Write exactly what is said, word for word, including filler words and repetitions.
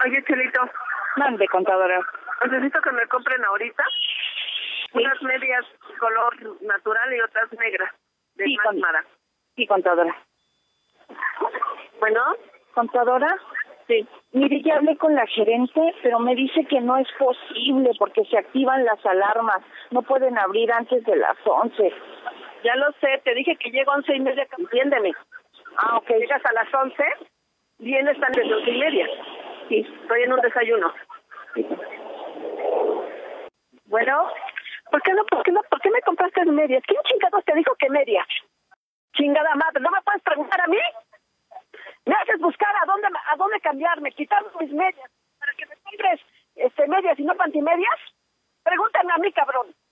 Oye, Chelito. Mande, contadora. Necesito que me compren ahorita ¿Sí? unas medias color natural y otras negras de Sí, más Mara. Sí, contadora. Bueno, ¿Contadora? sí. Mire, ya hablé con la gerente, pero me dice que no es posible porque se activan las alarmas. No pueden abrir antes de las once. Ya lo sé, te dije que llego a once y media, entiéndeme. Ah, ok. Llegas a las once, vienes antes de once y media. Sí. Estoy en un desayuno. Bueno, ¿por qué no, por qué no, por qué me compraste medias? ¿Quién chingados te dijo que medias? Chingada madre, ¿no me puedes preguntar a mí? Me haces buscar a dónde, a dónde cambiarme, quitarme mis medias, para que me compres este medias y no pantimedias. Pregúntame a mí, cabrón.